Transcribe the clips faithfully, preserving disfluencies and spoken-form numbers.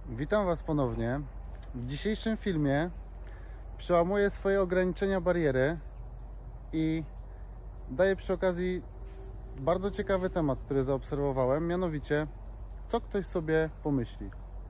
Witam Was ponownie. W dzisiejszym filmie przełamuję swoje ograniczenia, bariery i daję przy okazji bardzo ciekawy temat, który zaobserwowałem, mianowicie co ktoś sobie pomyśli.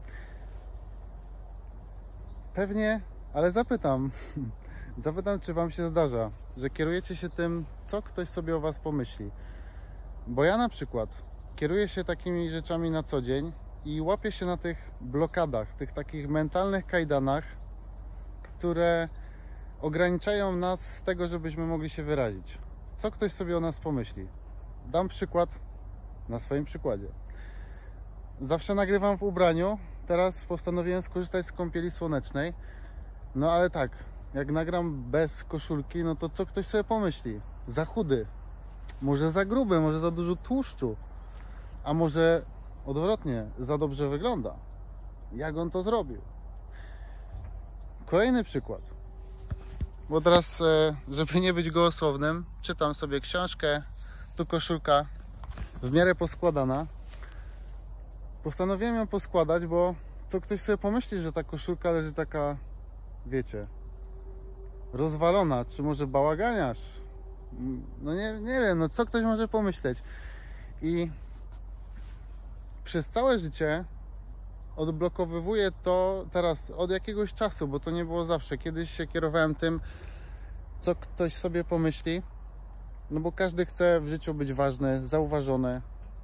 Pewnie, ale zapytam, zapytam, czy Wam się zdarza, że kierujecie się tym, co ktoś sobie o Was pomyśli. Bo ja na przykład kieruję się takimi rzeczami na co dzień i łapię się na tych blokadach, tych takich mentalnych kajdanach, które ograniczają nas z tego, żebyśmy mogli się wyrazić. Co ktoś sobie o nas pomyśli? Dam przykład na swoim przykładzie. Zawsze nagrywam w ubraniu, teraz postanowiłem skorzystać z kąpieli słonecznej. No ale tak, jak nagram bez koszulki, no to co ktoś sobie pomyśli? Za chudy, może za gruby, może za dużo tłuszczu, a może odwrotnie, za dobrze wygląda. Jak on to zrobił? Kolejny przykład. Bo teraz, żeby nie być gołosłownym, czytam sobie książkę, tu koszulka w miarę poskładana. Postanowiłem ją poskładać, bo co ktoś sobie pomyśli, że ta koszulka leży taka, wiecie, rozwalona, czy może bałaganiarz. No nie, nie wiem, no co ktoś może pomyśleć. I przez całe życie odblokowywuję to teraz od jakiegoś czasu, bo to nie było zawsze. Kiedyś się kierowałem tym, co ktoś sobie pomyśli, no bo każdy chce w życiu być ważny, zauważony.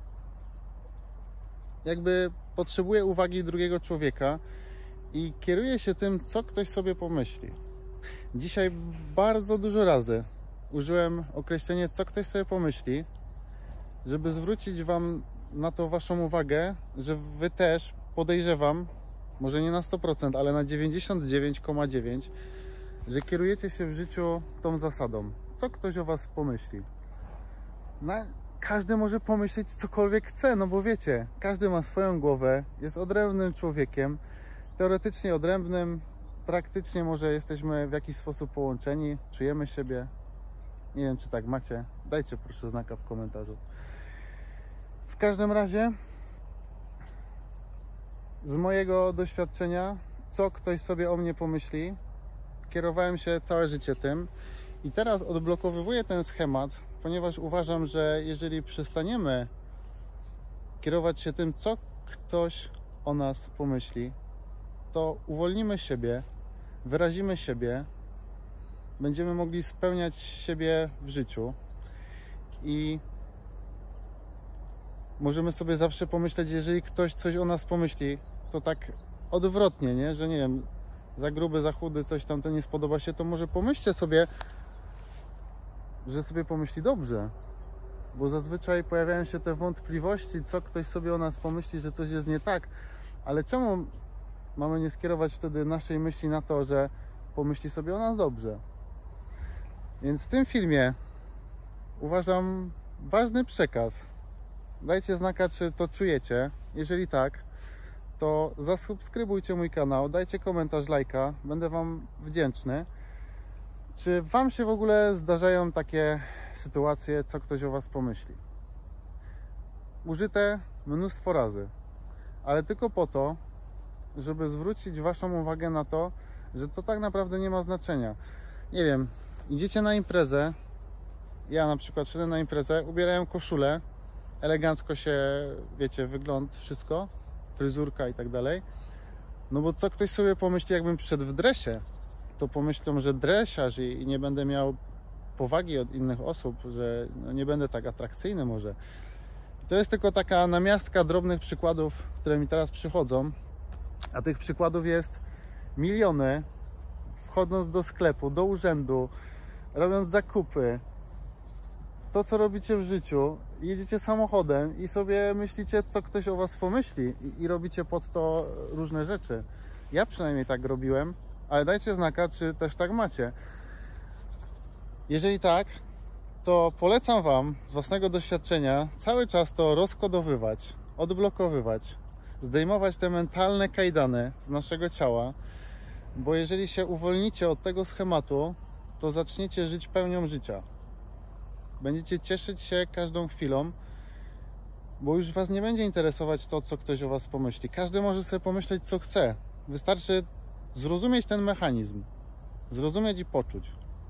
Jakby potrzebuje uwagi drugiego człowieka i kieruje się tym, co ktoś sobie pomyśli. Dzisiaj bardzo dużo razy użyłem określenia, co ktoś sobie pomyśli, żeby zwrócić Wam na to Waszą uwagę, że Wy też, podejrzewam, może nie na sto procent, ale na dziewięćdziesiąt dziewięć przecinek dziewięć procent, że kierujecie się w życiu tą zasadą. Co ktoś o Was pomyśli? No, każdy może pomyśleć cokolwiek chce, no bo wiecie, każdy ma swoją głowę, jest odrębnym człowiekiem, teoretycznie odrębnym, praktycznie może jesteśmy w jakiś sposób połączeni, czujemy siebie. Nie wiem, czy tak macie. Dajcie proszę znaka w komentarzu. W każdym razie, z mojego doświadczenia, co ktoś sobie o mnie pomyśli, kierowałem się całe życie tym i teraz odblokowywuję ten schemat, ponieważ uważam, że jeżeli przestaniemy kierować się tym, co ktoś o nas pomyśli, to uwolnimy siebie, wyrazimy siebie, będziemy mogli spełniać siebie w życiu i możemy sobie zawsze pomyśleć, jeżeli ktoś coś o nas pomyśli, to tak odwrotnie, nie? Że nie wiem, za gruby, za chudy, coś tam to nie spodoba się, to może pomyślcie sobie, że sobie pomyśli dobrze, bo zazwyczaj pojawiają się te wątpliwości, co ktoś sobie o nas pomyśli, że coś jest nie tak, ale czemu mamy nie skierować wtedy naszej myśli na to, że pomyśli sobie o nas dobrze? Więc w tym filmie uważam ważny przekaz. Dajcie znaka, czy to czujecie. Jeżeli tak, to zasubskrybujcie mój kanał, dajcie komentarz, lajka, będę Wam wdzięczny. Czy Wam się w ogóle zdarzają takie sytuacje, co ktoś o Was pomyśli? Użyte mnóstwo razy, ale tylko po to, żeby zwrócić Waszą uwagę na to, że to tak naprawdę nie ma znaczenia. Nie wiem, idziecie na imprezę, ja na przykład szedłem na imprezę, ubierałem koszulę, elegancko się, wiecie, wygląd, wszystko, fryzurka i tak dalej. No bo co ktoś sobie pomyśli, jakbym przyszedł w dresie, to pomyślą, że dresiarz i nie będę miał powagi od innych osób, że no nie będę tak atrakcyjny może. To jest tylko taka namiastka drobnych przykładów, które mi teraz przychodzą, a tych przykładów jest miliony. Wchodząc do sklepu, do urzędu, robiąc zakupy, to co robicie w życiu, jedziecie samochodem i sobie myślicie, co ktoś o Was pomyśli i, i robicie pod to różne rzeczy. Ja przynajmniej tak robiłem, ale dajcie znaka, czy też tak macie. Jeżeli tak, to polecam Wam z własnego doświadczenia cały czas to rozkodowywać, odblokowywać, zdejmować te mentalne kajdany z naszego ciała, bo jeżeli się uwolnicie od tego schematu, to zaczniecie żyć pełnią życia. Będziecie cieszyć się każdą chwilą, bo już Was nie będzie interesować to, co ktoś o Was pomyśli. Każdy może sobie pomyśleć, co chce. Wystarczy zrozumieć ten mechanizm. Zrozumieć i poczuć.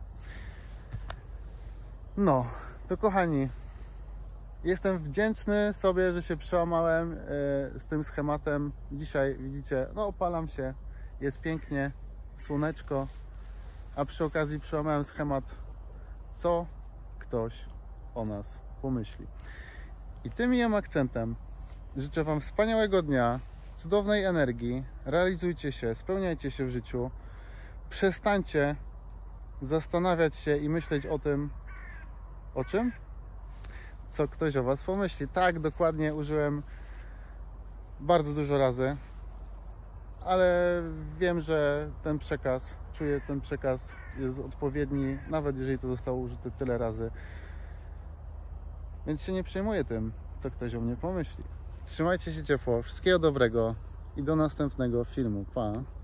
No, to kochani, jestem wdzięczny sobie, że się przełamałem yy, z tym schematem. Dzisiaj widzicie, no opalam się, jest pięknie, słoneczko, a przy okazji przełamałem schemat, co ktoś o nas pomyśli. I tym miłym akcentem życzę Wam wspaniałego dnia, cudownej energii, realizujcie się, spełniajcie się w życiu, przestańcie zastanawiać się i myśleć o tym, o czym? Co ktoś o Was pomyśli. Tak, dokładnie użyłem bardzo dużo razy, ale wiem, że ten przekaz, czuję, ten przekaz jest odpowiedni, nawet jeżeli to zostało użyte tyle razy. Więc się nie przejmuję tym, co ktoś o mnie pomyśli. Trzymajcie się ciepło, wszystkiego dobrego i do następnego filmu. Pa!